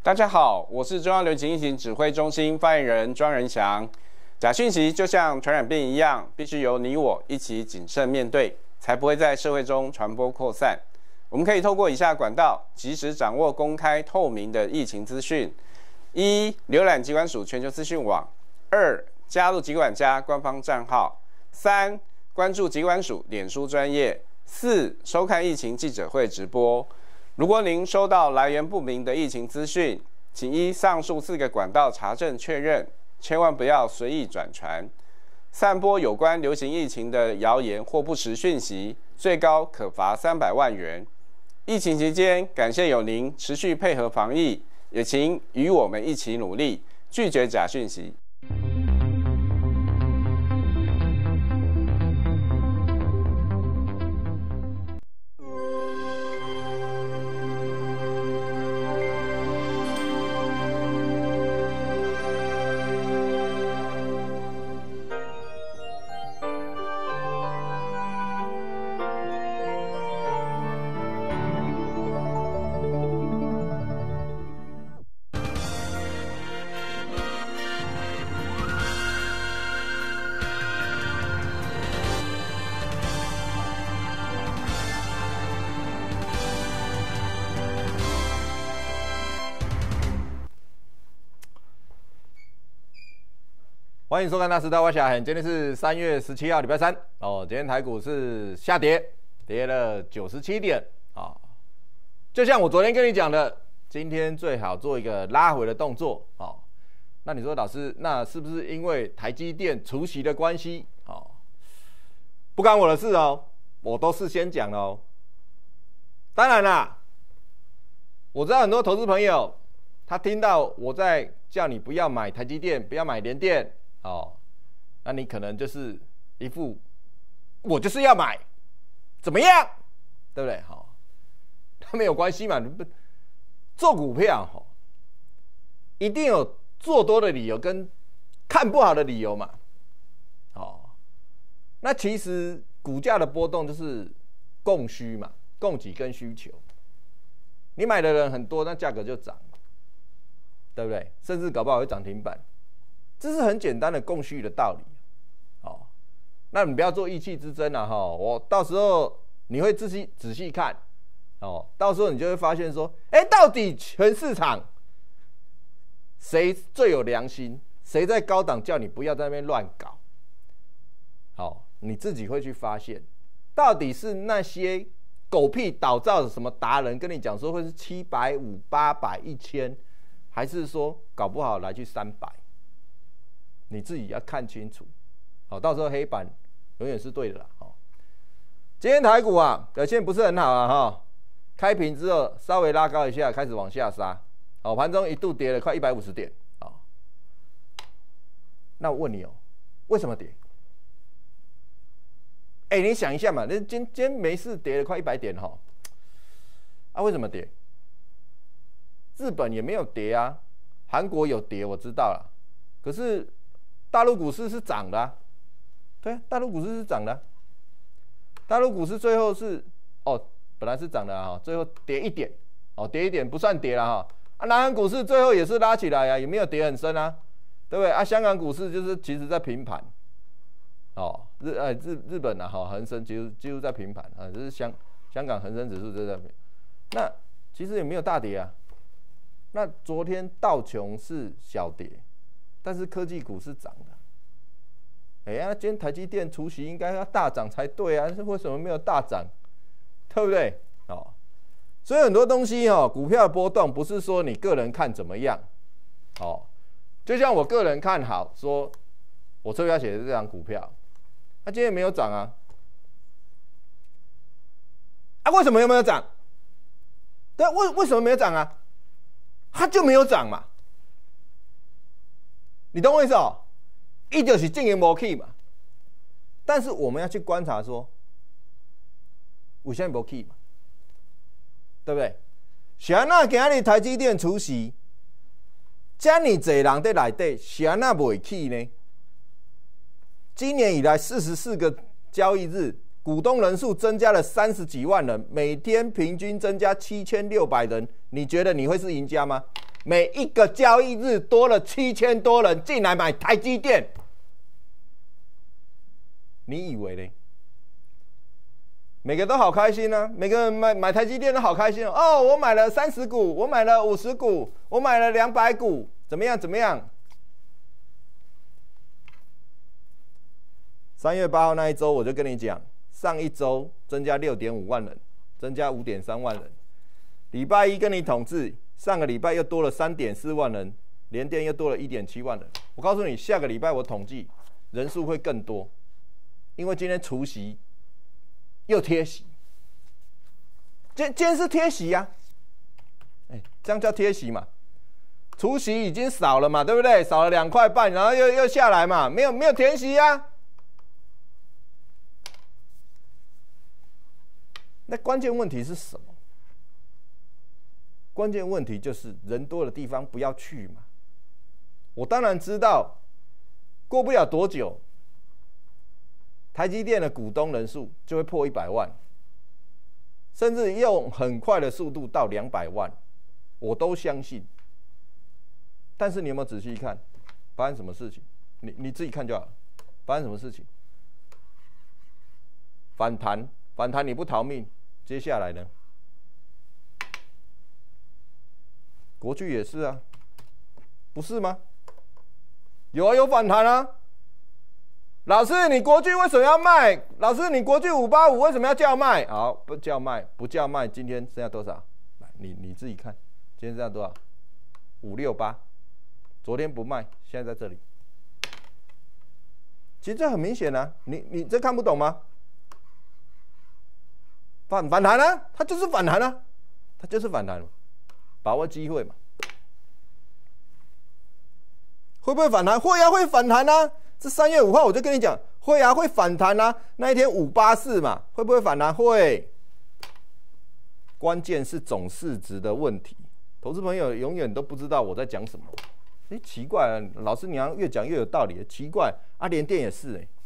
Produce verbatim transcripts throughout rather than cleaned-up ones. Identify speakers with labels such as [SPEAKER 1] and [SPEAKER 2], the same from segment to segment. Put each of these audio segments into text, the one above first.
[SPEAKER 1] 大家好，我是中央流行疫情指挥中心发言人庄仁祥。假讯息就像传染病一样，必须由你我一起谨慎面对，才不会在社会中传播扩散。我们可以透过以下管道，及时掌握公开透明的疫情资讯：一、浏览疾管署全球资讯网；二、加入疾管家官方账号；三、关注疾管署脸书专页；四、收看疫情记者会直播。如果您收到来源不明的疫情资讯，请依上述四个管道查证确认，千万不要随意转传。散播有关流行疫情的谣言或不实讯息，最高可罚三百万元。疫情期间，感谢有您持续配合防疫，也请与我们一起努力，拒绝假讯息。
[SPEAKER 2] 欢迎收看《大时代》，我是阿恒。今天是三月十七号，礼拜三哦。今天台股是下跌，跌了九十七点啊、哦。就像我昨天跟你讲的，今天最好做一个拉回的动作哦。那你说老师，那是不是因为台积电除息的关系？哦，不干我的事哦，我都事先讲了哦。当然啦，我知道很多投资朋友，他听到我在叫你不要买台积电，不要买联电。哦，那你可能就是一副我就是要买，怎么样，对不对？好、哦，它没有关系嘛。做股票哈、哦，一定有做多的理由跟看不好的理由嘛。哦，那其实股价的波动就是供需嘛，供给跟需求。你买的人很多，那价格就涨，对不对？甚至搞不好会涨停板。这是很简单的供需的道理，哦，那你不要做意气之争啊，哈，我到时候你会仔细仔细看，哦，到时候你就会发现说，哎，到底全市场谁最有良心，谁在高档叫你不要在那边乱搞，好、哦，你自己会去发现，到底是那些狗屁倒灶的什么达人跟你讲说会是七百五、八百、一千，还是说搞不好来去三百？你自己要看清楚，好，到时候黑板永远是对的啦。哦，今天台股啊表现不是很好啊，哈，开平之后稍微拉高一下，开始往下杀，好，盘中一度跌了快一百五十点，好，那我问你哦，为什么跌？哎，你想一下嘛，那今今天没事跌了快一百点哈，啊，为什么跌？日本也没有跌啊，韩国有跌，我知道了，可是。大陆股市是涨的、啊，对、啊，大陆股市是涨的、啊。大陆股市最后是哦，本来是涨的啊，最后跌一点，哦，跌一点不算跌了哈。啊，南韩股市最后也是拉起来啊，也没有跌很深啊，对不对？啊，香港股市就是其实在平盘，哦，日呃日日本啊哈恒生几乎几乎在平盘啊，这是香香港恒生指数就在平，那其实也没有大跌啊。那昨天道琼是小跌。但是科技股是涨的，哎呀，今天台积电除息应该要大涨才对啊，为什么没有大涨？对不对？哦，所以很多东西哦，股票的波动不是说你个人看怎么样，哦，就像我个人看好，说我这边写的这张股票，它、啊、今天没有涨啊，啊，为什么有没有涨？对，为为什么没有涨啊？它就没有涨嘛。你懂我意思哦？一就是正营没去嘛，但是我们要去观察说，为什么没去嘛？对不对？是安那今日台积电除息，这么多人在内底，是安那没去呢？今年以来四十四个交易日，股东人数增加了三十几万人，每天平均增加七千六百人，你觉得你会是赢家吗？ 每一个交易日多了七千多人进来买台积电，你以为呢？每个都好开心啊！每个人买买台积电都好开心哦！我买了三十股，我买了五十股，我买了两百股，怎么样？怎么样？三月八号那一周，我就跟你讲，上一周增加六点五万人，增加五点三万人。礼拜一跟你统计，上个礼拜又多了三点四万人，联电又多了一点七万人。我告诉你，下个礼拜我统计人数会更多，因为今天除夕。又贴息，今今天是贴息呀、啊，哎，这样叫贴息嘛？除息已经少了嘛，对不对？少了两块半，然后又又下来嘛，没有没有填息呀、啊。那关键问题是什么？关键问题就是人多的地方不要去嘛。我当然知道，过不了多久。台积电的股东人数就会破一百万，甚至用很快的速度到两百万，我都相信。但是你有没有仔细看，发生什么事情？你你自己看就好了。发生什么事情？反弹，反弹你不逃命，接下来呢？国巨也是啊，不是吗？有啊，有反弹啊。老师，你国巨为什么要卖？老师，你国巨五八五为什么要叫卖？好，不叫卖，不叫卖，今天剩下多少？来，你你自己看，今天剩下多少？五六八，昨天不卖，现在在这里。其实这很明显啊，你你这看不懂吗？反反弹啊，它就是反弹啊，它就是反弹，把握机会嘛。会不会反弹？会啊，会反弹啊。这三月五号我就跟你讲，会啊，会反弹啊。那一天五八四嘛，会不会反弹？会。关键是总市值的问题。投资朋友永远都不知道我在讲什么。哎，奇怪了，老师你好像越讲越有道理。奇怪啊，联电也是哎。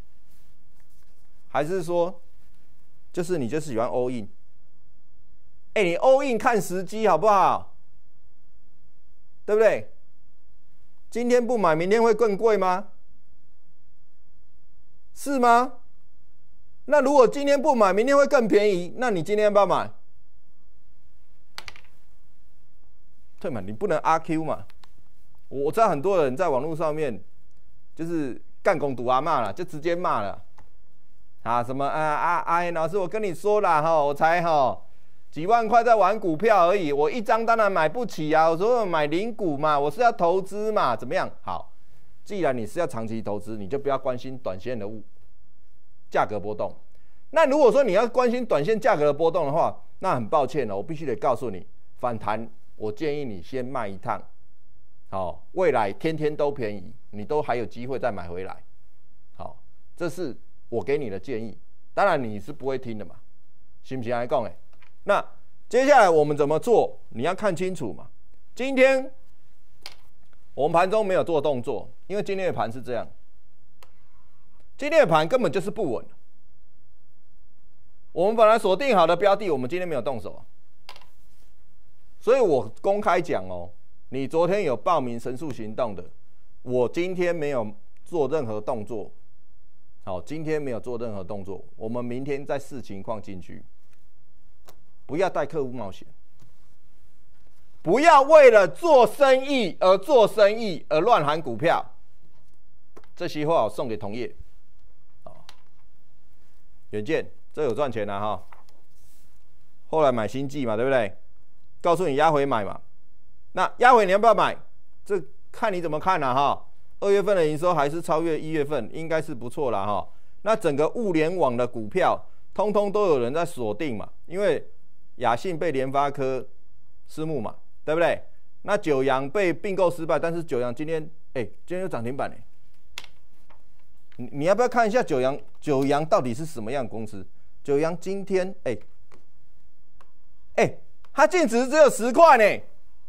[SPEAKER 2] 还是说，就是你就喜欢 all in？ 哎，你 all in 看时机好不好？对不对？今天不买，明天会更贵吗？是吗？那如果今天不买，明天会更便宜，那你今天要不要买？对嘛？你不能阿 Q 嘛。我知道很多人在网络上面就是干公赌阿骂了，就直接骂了啊什么啊啊啊！老师，我跟你说啦哈，我才哈几万块在玩股票而已，我一张当然买不起啊。我说我买零股嘛，我是要投资嘛，怎么样？好。既然你是要长期投资，你就不要关心短线的物价格波动。那如果说你要关心短线价格的波动的话，那很抱歉了，我必须得告诉你，反弹我建议你先卖一趟，好，未来天天都便宜，你都还有机会再买回来。好，这是我给你的建议。当然你是不会听的嘛，行不行？来讲哎，那接下来我们怎么做？你要看清楚嘛。今天我们盘中没有做动作，因为今天的盘是这样，今天的盘根本就是不稳。我们本来锁定好的标的，我们今天没有动手，所以我公开讲哦，你昨天有报名神速行动的，我今天没有做任何动作。好，今天没有做任何动作，我们明天再视情况进去，不要带客户冒险。不要为了做生意而做生意而乱喊股票，这些话我送给同业。远见这有赚钱了、啊、哈。后来买新季嘛，对不对？告诉你压回买嘛，那压回你要不要买？这看你怎么看啦哈。二月份的营收还是超越一月份，应该是不错啦哈。那整个物联网的股票，通通都有人在锁定嘛，因为雅信被联发科私募嘛。对不对？那九阳被并购失败，但是九阳今天，哎，今天有涨停板哎。你你要不要看一下九阳？九阳到底是什么样的公司？九阳今天，哎，哎，它净值只有十块呢。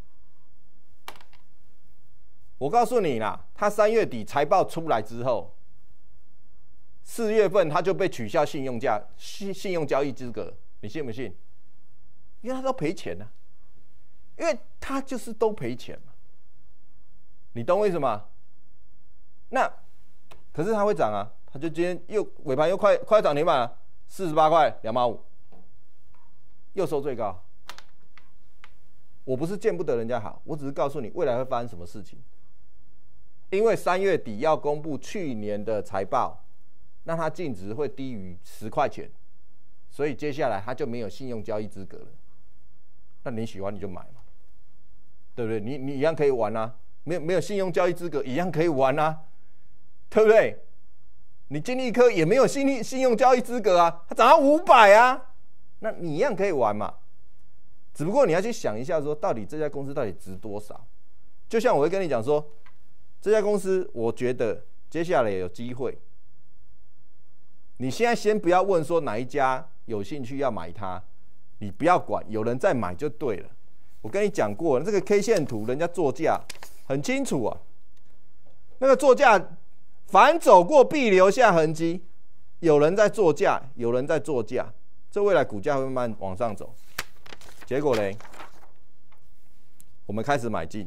[SPEAKER 2] 我告诉你啦，它三月底财报出来之后，四月份它就被取消信用价信信用交易资格，你信不信？因为它都赔钱了、啊。 因为它就是都赔钱嘛，你懂我意思吗？那可是它会涨啊，它就今天又尾盘又快快涨停板了，四十八块两毛五，又收最高。我不是见不得人家好，我只是告诉你未来会发生什么事情。因为三月底要公布去年的财报，那它净值会低于十块钱，所以接下来它就没有信用交易资格了。那你喜欢你就买嘛，对不对？你你一样可以玩啊，没有没有信用交易资格一样可以玩啊，对不对？你金利科也没有信信用交易资格啊，它涨到五百啊，那你一样可以玩嘛。只不过你要去想一下说，到底这家公司到底值多少？就像我会跟你讲说，这家公司我觉得接下来有机会。你现在先不要问说哪一家有兴趣要买它，你不要管，有人在买就对了。我跟你讲过，这个 K 线图人家作价很清楚啊，那个作价凡走过必留下痕迹，有人在作价，有人在作价，这未来股价会慢慢往上走。结果嘞，我们开始买进，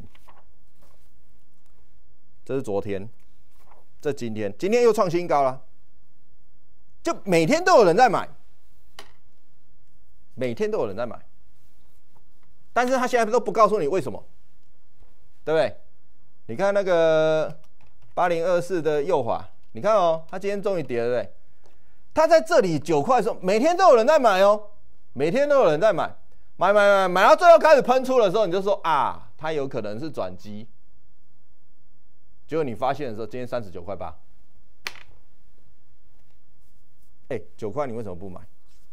[SPEAKER 2] 这是昨天，这今天，今天又创新高了，就每天都有人在买，每天都有人在买，但是他现在都不告诉你为什么，对不对？你看那个八零二四的右滑，你看哦，他今天终于跌了，对不对？他在这里九块的时候，每天都有人在买哦，每天都有人在买。买买买买到最后开始喷出的时候，你就说啊，它有可能是转机。结果你发现的时候，今天三十九块八。哎，九块你为什么不买？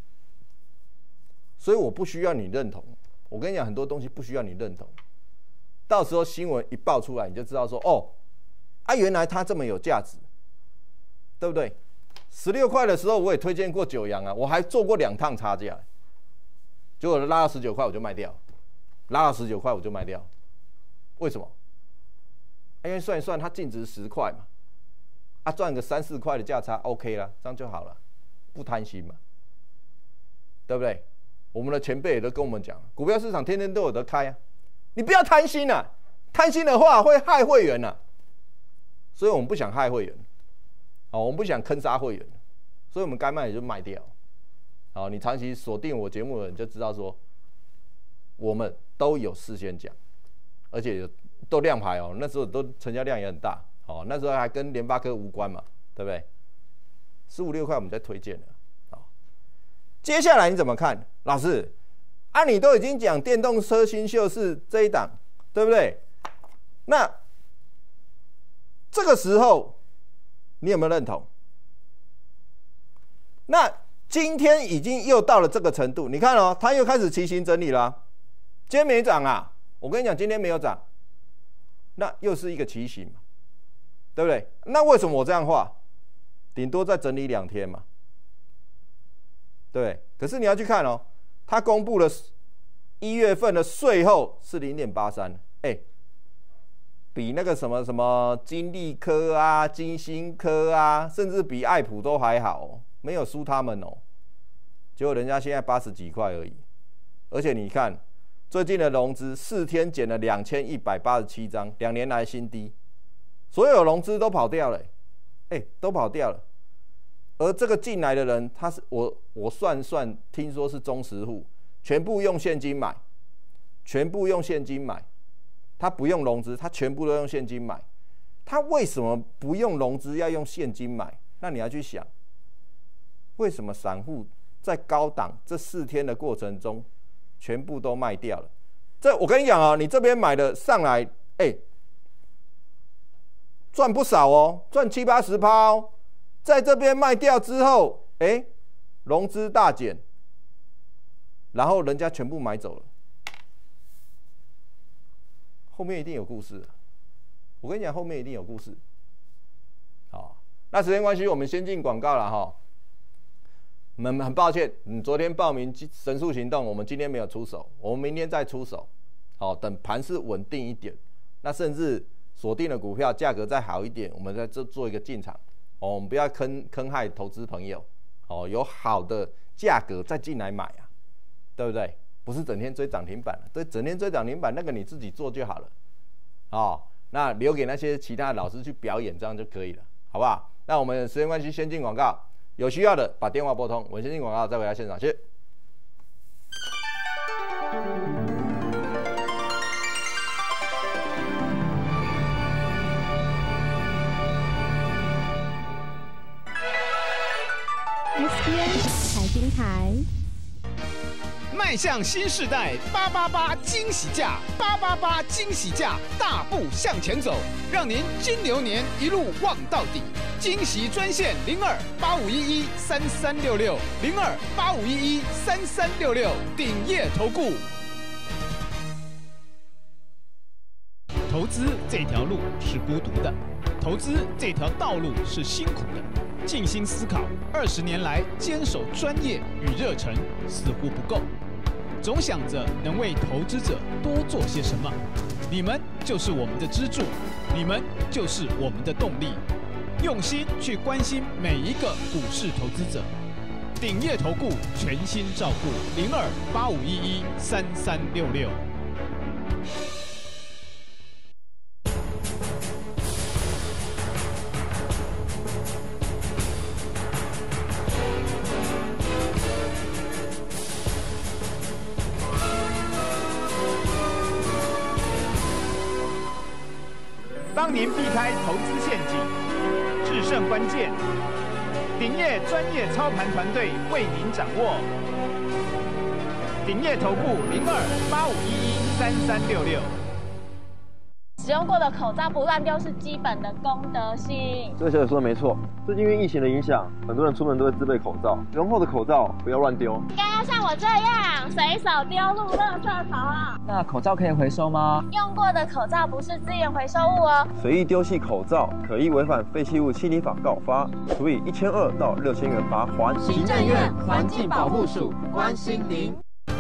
[SPEAKER 2] 所以我不需要你认同。我跟你讲，很多东西不需要你认同。到时候新闻一爆出来，你就知道说，哦，啊，原来它这么有价值，对不对？十六块的时候，我也推荐过九阳啊，我还做过两趟差价。结果拉到十九块我就卖掉，拉到十九块我就卖掉，为什么？因为算一算它净值十块嘛，啊赚个三四块的价差 OK 了，这样就好了，不贪心嘛，对不对？我们的前辈也都跟我们讲，股票市场天天都有得开啊，你不要贪心啊，贪心的话会害会员啊，所以我们不想害会员，好，我们不想坑杀会员，所以我们该卖也就卖掉。好，你长期锁定我节目的人就知道说，我们都有事先讲，而且都亮牌哦，那时候都成交量也很大，哦，那时候还跟联发科无关嘛，对不对？十五六块我们在推荐了，好，接下来你怎么看？老师，啊，你都已经讲电动车新秀是这一档，对不对？那这个时候你有没有认同？那今天已经又到了这个程度，你看哦，它又开始骑行整理了、啊。今天没涨啊，我跟你讲，今天没有涨，那又是一个骑行嘛，对不对？那为什么我这样画？顶多再整理两天嘛，对不对？可是你要去看哦，它公布了一月份的税后是 零点八三， 哎，比那个什么什么金利科啊、金星科啊，甚至比爱普都还好、哦，没有输他们哦。结果人家现在八十几块而已，而且你看最近的融资四天减了两千一百八十七张，两年来新低，所有融资都跑掉了、欸，哎、欸，都跑掉了。而这个进来的人，他是我我算算，听说是中实户，全部用现金买，全部用现金买，他不用融资，他全部都用现金买。他为什么不用融资，要用现金买？那你要去想，为什么散户在高档这四天的过程中，全部都卖掉了？这我跟你讲啊，你这边买的上来，哎、欸，赚不少哦，赚七八十趴哦。在这边卖掉之后，哎、欸，融资大减，然后人家全部买走了，后面一定有故事。我跟你讲，后面一定有故事。好，那时间关系，我们先进广告了哈。我们很抱歉，你昨天报名神速行动，我们今天没有出手，我们明天再出手。好，等盘势稳定一点，那甚至锁定的股票价格再好一点，我们再做做一个进场。哦，我们不要坑坑害投资朋友。哦，有好的价格再进来买啊，对不对？ 不是整天追涨停板，对，整天追涨停板那个你自己做就好了，哦，那留给那些其他的老师去表演，这样就可以了，好不好？那我们时间关系先进广告，有需要的把电话拨通，我先进广告再回来现场，谢谢。
[SPEAKER 3] S B N 财经台，
[SPEAKER 4] 迈向新时代，八八八惊喜价，八八八惊喜价，大步向前走，让您金牛年一路旺到底。惊喜专线零二八五一一三三六六零二八五一一三三六六，鼎业投顾。投资这条路是孤独的，投资这条道路是辛苦的。静心思考，二十年来坚守专业与热忱似乎不够，总想着能为投资者多做些什么。你们就是我们的支柱，你们就是我们的动力。用心去关心每一个股市投资者，鼎业投顾全心照顾零二八五一一三三六六。帮您避开投资陷阱，制胜关键。鼎业专业操盘团队为您掌握。鼎业投顾零二八五一一三三六六。
[SPEAKER 5] 使用过的口罩不乱丢是基本的公德心。
[SPEAKER 6] 这个小姐说的没错，最近因为疫情的影响，很多人出门都会自备口罩，使用后的口罩不要乱丢。
[SPEAKER 5] 应该要像我这样随手丢入垃圾桶。
[SPEAKER 7] 那口罩可以回收吗？
[SPEAKER 5] 用过的口罩不是资源回收物哦。
[SPEAKER 6] 随意丢弃口罩，可依违反废弃物清理法告发，处以一千二到六千元罚锾。
[SPEAKER 7] 行政院环境保护署关心您。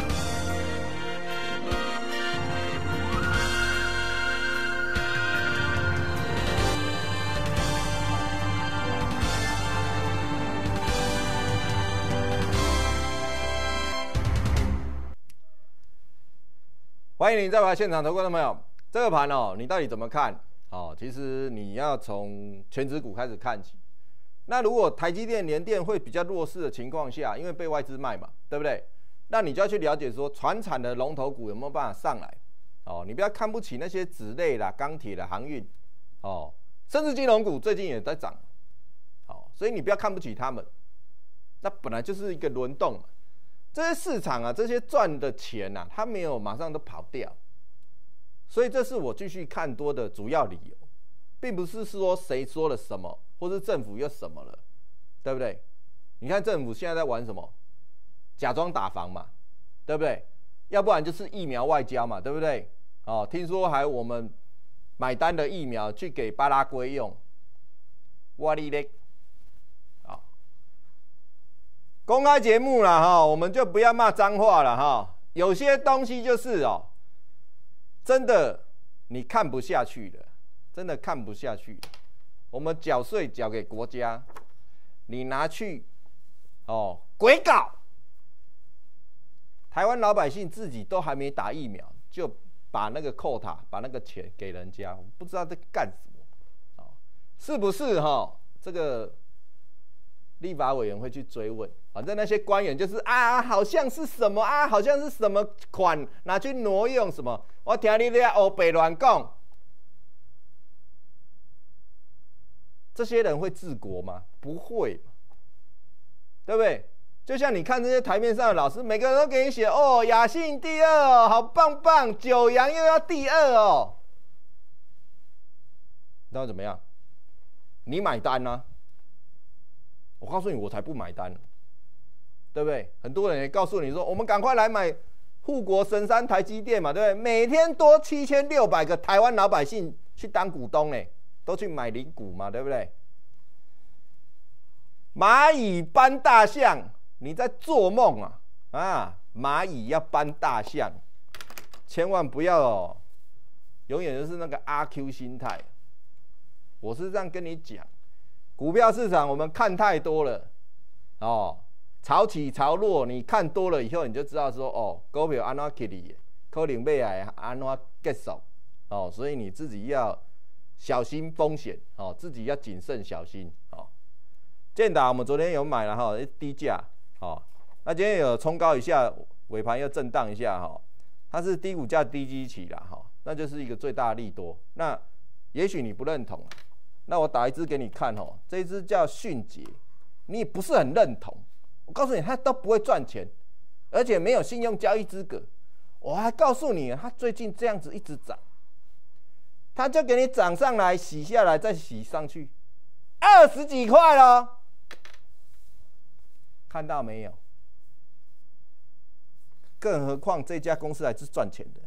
[SPEAKER 2] 欢迎你再回来现场投观众朋友，这个盘哦，你到底怎么看？哦，其实你要从全指股开始看起。那如果台积电、联电会比较弱势的情况下，因为被外资卖嘛，对不对？那你就要去了解说，传产的龙头股有没有办法上来？哦，你不要看不起那些纸类啦、钢铁啦、航运，哦，甚至金融股最近也在涨，哦，所以你不要看不起他们。那本来就是一个轮动嘛。这些市场啊，这些赚的钱啊，它没有马上都跑掉，所以这是我继续看多的主要理由，并不是说谁说了什么，或是政府又什么了，对不对？你看政府现在在玩什么？假装打房嘛，对不对？要不然就是疫苗外交嘛，对不对？哦，听说还我们买单的疫苗去给巴拉圭用，哇哩嘞！公开节目啦哈，我们就不要骂脏话了哈。有些东西就是哦，真的你看不下去了，真的看不下去了。我们缴税缴给国家，你拿去哦鬼搞，台湾老百姓自己都还没打疫苗，就把那个扣塔把那个钱给人家，我不知道在干什么，哦，是不是哈？这个立法委员会去追问。反正那些官员就是啊，好像是什么啊，好像是什么款拿去挪用什么，我听你在黑白乱讲，这些人会治国吗？不会嘛，对不对？就像你看这些台面上的老师，每个人都给你写哦，雅信第二哦，好棒棒，九阳又要第二哦，那怎么样？你买单呢、啊？我告诉你，我才不买单。对不对？很多人也告诉你说，我们赶快来买护国神山台积电嘛，对不对？每天多七千六百个台湾老百姓去当股东呢，都去买零股嘛，对不对？蚂蚁搬大象，你在做梦啊！啊，蚂蚁要搬大象，千万不要哦，永远就是那个阿 Q 心态。我是这样跟你讲，股票市场我们看太多了，哦。 潮起潮落，你看多了以后，你就知道说，哦，股票安怎起的，可能未来安怎结束，哦，所以你自己要小心风险，哦，自己要谨慎小心，哦。建达我们昨天有买了哈，低价，哦，那今天有冲高一下，尾盘又震荡一下哈，它是低股价低基期啦哈，那就是一个最大的利多。那也许你不认同，那我打一支给你看哦，这一支叫迅捷，你也不是很认同。我告诉你，它都不会赚钱，而且没有信用交易资格。我还告诉你，它最近这样子一直涨，它就给你涨上来，洗下来，再洗上去，二十几块了，看到没有？更何况这家公司还是赚钱的，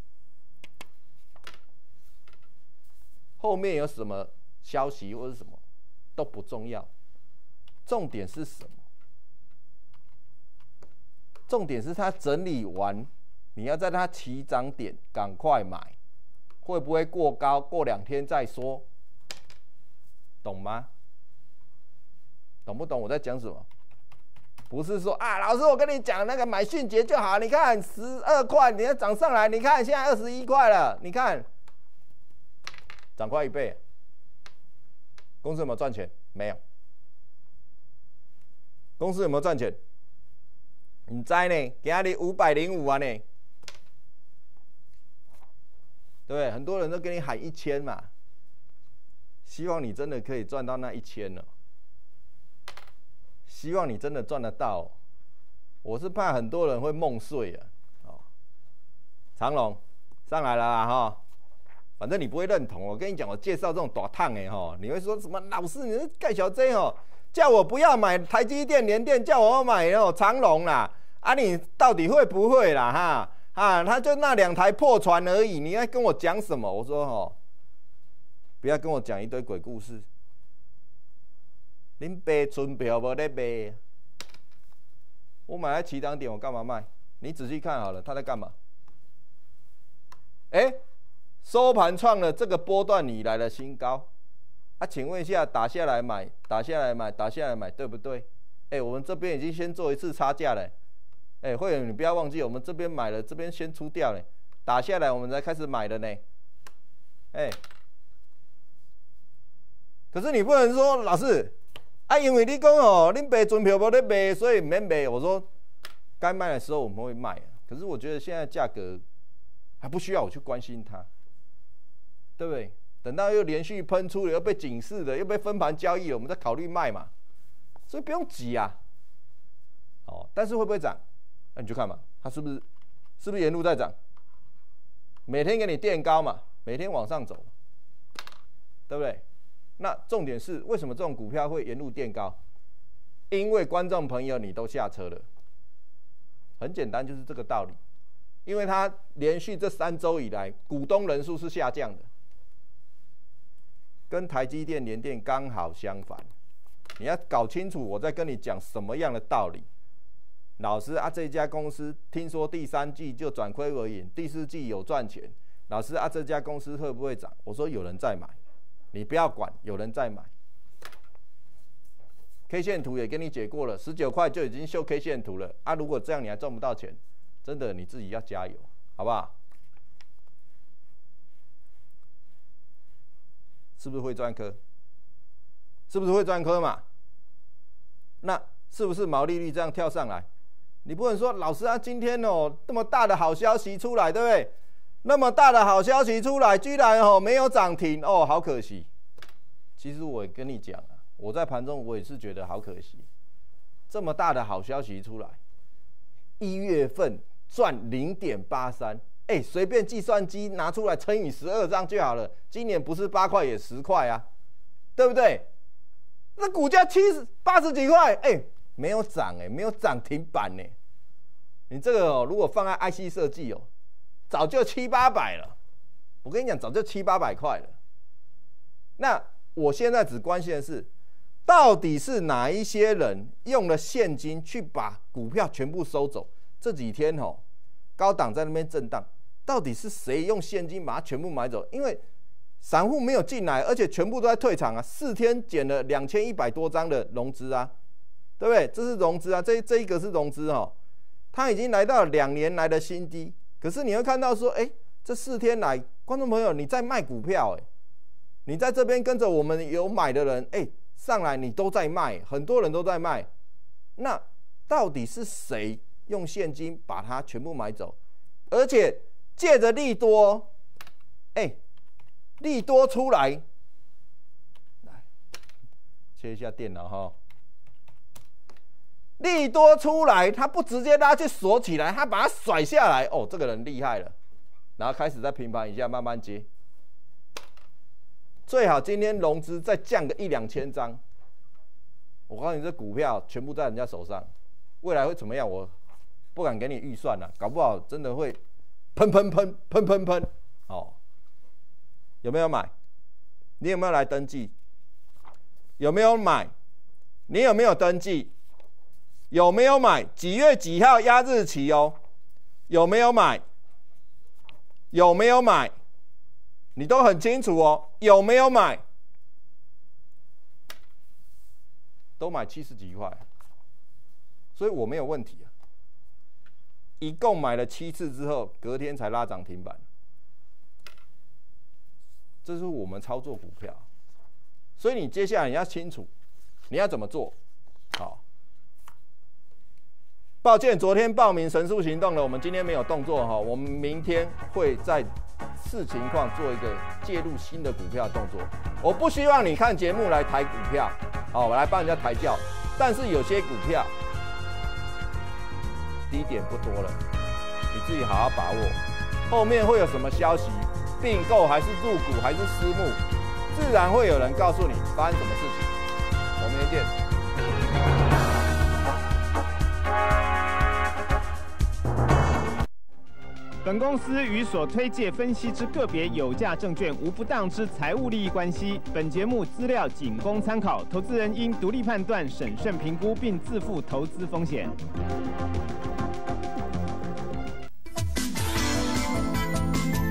[SPEAKER 2] 后面有什么消息或者什么都不重要，重点是什么？重点是它整理完，你要在它起涨点赶快买，会不会过高？过两天再说，懂吗？懂不懂我在讲什么？不是说啊，老师，我跟你讲，那个买迅捷就好。你看十二块，你要涨上来，你看现在二十一块了，你看涨快一倍。公司有没有赚钱？没有。公司有没有赚钱？唔知呢，今日五百零五啊呢，对不对？很多人都给你喊一千嘛，希望你真的可以赚到那一千了。希望你真的赚得到，我是怕很多人会梦碎啊。哦，长荣上来了啦哈，反正你不会认同。我跟你讲，我介绍这种大烫的哈，你会说什么？老师，你是盖小 J 哦，叫我不要买台积电、联电，叫我买哦长荣啦。啊，你到底会不会啦哈？啊，他就那两台破船而已，你在跟我讲什么？我说哦，不要跟我讲一堆鬼故事。恁爸存票无在卖，我买在起涨点，我干嘛卖？你仔细看好了，他在干嘛？哎、欸，收盘创了这个波段以来的新高，啊，请问一下，打下来买，打下来买，打下来买，对不对？哎、欸，我们这边已经先做一次差价了，哎、欸，会员你不要忘记，我们这边买了，这边先出掉了，打下来我们才开始买的呢，哎、欸，可是你不能说老师。啊，因为你讲哦，恁爸存票无在卖，所以唔免卖。我说，该卖的时候我们会卖啊。可是我觉得现在价格还不需要我去关心它，对不对？等到又连续喷出了，又被警示的，又被分盘交易了，我们再考虑卖嘛。所以不用急啊。哦，但是会不会涨？那你就看嘛，它是不是是不是沿路在涨？每天给你垫高嘛，每天往上走，对不对？那重点是为什么这种股票会沿路垫高？因为观众朋友你都下车了，很简单，就是这个道理。因为它连续这三周以来，股东人数是下降的，跟台积电、联电刚好相反。你要搞清楚我在跟你讲什么样的道理。老师啊，这家公司听说第三季就转亏为盈，第四季有赚钱。老师啊，这家公司会不会涨？我说有人在买。你不要管，有人在买。K 线图也给你解过了，十九块就已经秀 K 线图了啊！如果这样你还赚不到钱，真的你自己要加油，好不好？是不是会专科？是不是会专科嘛？那是不是毛利率这样跳上来？你不能说老师啊，今天哦这么大的好消息出来，对不对？那么大的好消息出来，居然哦没有涨停哦，好可惜。其实我跟你讲啊，我在盘中我也是觉得好可惜。这么大的好消息出来，一月份赚零点八三，哎，随便计算机拿出来乘以十二这样就好了。今年不是八块也十块啊，对不对？那股价七十八十几块，哎，没有涨哎，没有涨停板呢。你这个哦，如果放在 I C 设计哦。早就七八百了，我跟你讲，早就七八百块了。那我现在只关心的是，到底是哪一些人用了现金去把股票全部收走？这几天哦，高档在那边震荡，到底是谁用现金把它全部买走？因为散户没有进来，而且全部都在退场啊，四天减了两千一百多张的融资啊，对对不对？这是融资啊，这这一个是融资哦，它已经来到两年来的新低。可是你会看到说，哎，这四天来，观众朋友你在卖股票，哎，你在这边跟着我们有买的人，哎，上来你都在卖，很多人都在卖。那到底是谁用现金把它全部买走？而且借着利多，哎，利多出来，来切一下电脑哈。利多出来，他不直接拉去锁起来，他把它甩下来。哦，这个人厉害了。然后开始在平盘以下慢慢接。最好今天融资再降个一两千张。我告诉你，这股票全部在人家手上，未来会怎么样？我不敢给你预算了，搞不好真的会喷喷喷喷喷喷。哦，有没有买？你有没有来登记？有没有买？你有没有登记？有没有买？几月几号压日期哦？有没有买？有没有买？你都很清楚哦。有没有买？都买七十几块，所以我没有问题啊。一共买了七次之后，隔天才拉涨停板。这是我们操作股票，所以你接下来你要清楚，你要怎么做？好。抱歉，昨天报名神速行动了，我们今天没有动作哈。我们明天会再视情况做一个介入新的股票动作。我不希望你看节目来抬股票，好，我来帮人家抬轿。但是有些股票低点不多了，你自己好好把握。后面会有什么消息，并购还是入股还是私募，自然会有人告诉你发生什么事情。我们明天见。
[SPEAKER 4] 本公司与所推介分析之个别有价证券无不当之财务利益关系。本节目资料仅供参考，投资人应独立判断、审慎评估，并自负投资风险。